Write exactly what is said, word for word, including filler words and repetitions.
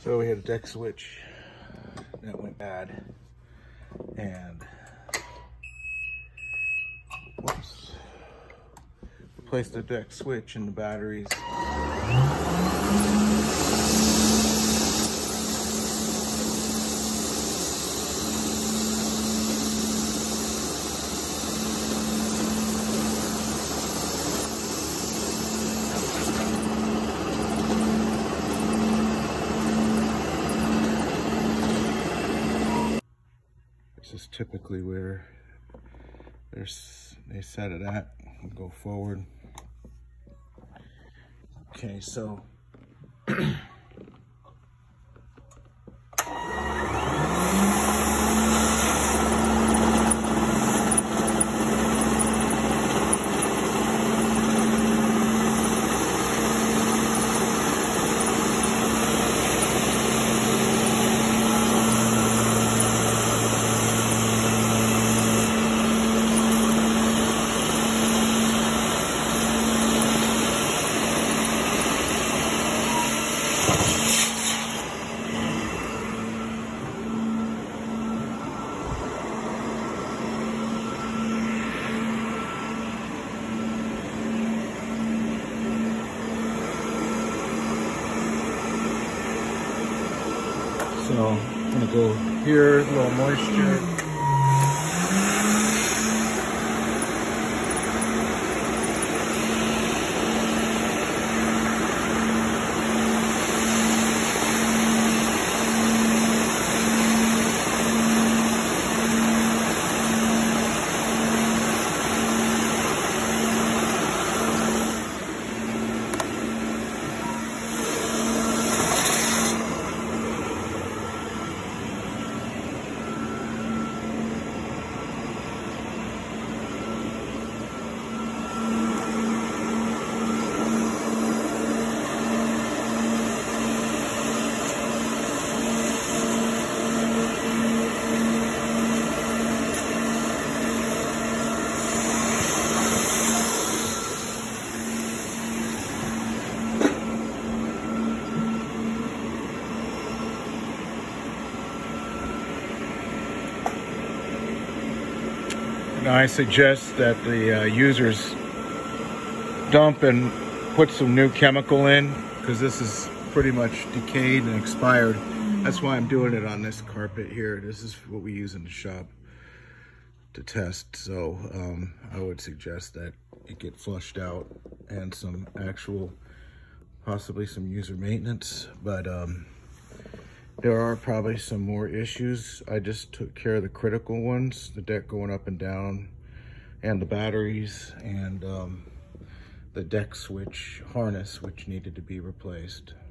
So we had a deck switch that went bad, and whoops, replaced the deck switch and the batteries. This is typically where there's they set it at and go forward. Okay, so So I'm gonna go here, a little moisture. I suggest that the uh, users dump and put some new chemical in, because this is pretty much decayed and expired. That's why I'm doing it on this carpet here. This is what we use in the shop to test. So um, I would suggest that it get flushed out and some actual, possibly some user maintenance. But um, there are probably some more issues. I just took care of the critical ones, the deck going up and down, and the batteries, and um, the deck switch harness, which needed to be replaced.